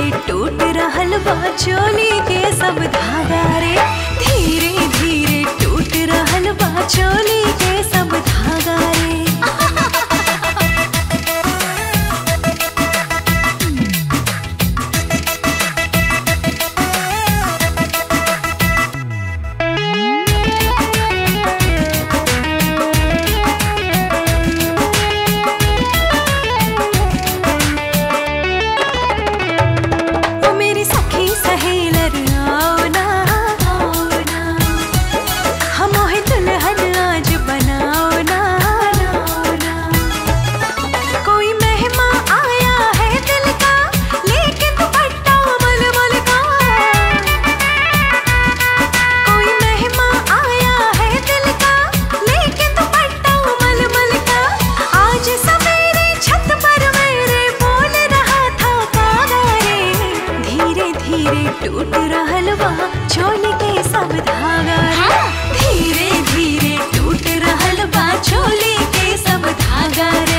धीरे टूट रहल बा चोली के सब धागा रे। धीरे धीरे टूट रहल बा चोली के सब धागा रे। टूट रहल बा चोली के सब धागा रे। धीरे धीरे टूट रहल बा चोली के सब धागा रे।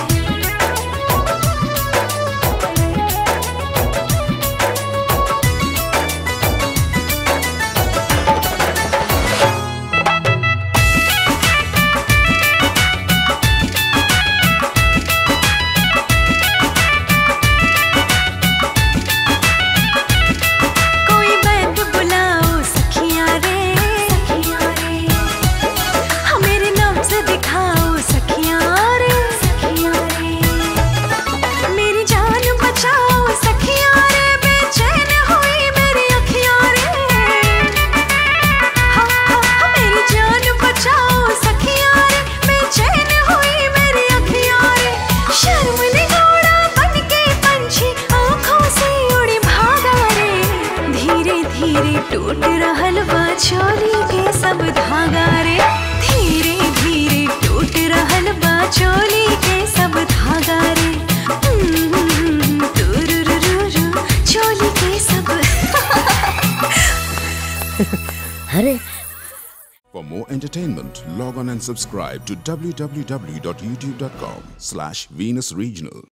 धीरे टूट रहल बा चोली के सब धागा रे। धीरे धीरे टूट रहल बा चोली के सब धागा रे। चोली के सब अरे For more entertainment, log on and subscribe to www.youtube.com/Venus Regional.